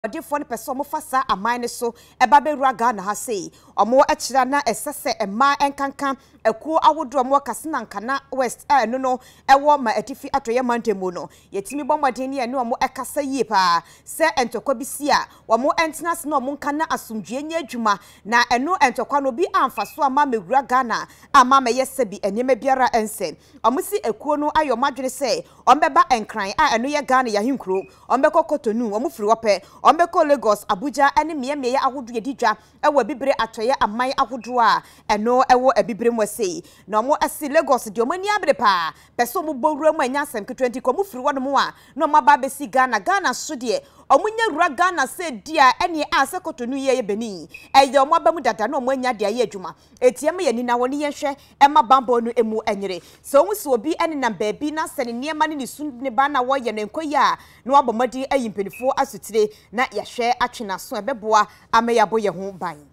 Odifo ne pese omo fasa aman ne so eba bewura Ghana ha sei omo ekira na esese ema enkankan ekuo awodo omo kase na nkana West no ewo ma atifi atoye mantemu no yetimi bomwaden ne ene omo ekasa yie pa se entokwa bisi a omo entena se na omo nkana asumdue nya adwuma na eno entokwa no bi amfaso ama mewura Ghana ama meyese bi enema biara ense omo si ekuo no ayomadwene se ombeba enkran a eno ye Ghana ya hinkro ombekọ Kotonu omo firi wope Ombeko Lagos Abuja ene miye ahodo yedidwa ewo bibire atoye aman ahodo a eno ewo ebibire mwese na omo esi Lagos di omani abere pa pese omo bowura mu anya asem ke 20 komo firi wono mu a na omo ba besi Ghana so de omunya rura Ghana se dia ene a se Kotonu ye beni eye omo ba mu dada na omo anya dia ye adwuma etiem ye ni na woni ye hwe ema bambo no emu enyere so omu si obi ene na baabi na se ne niema ne sun ne ba na wo ye ne nkoyi a na wabomadi ayimpenifo asutire na yahwe atwena so ebeboa ameyabo ye ho ban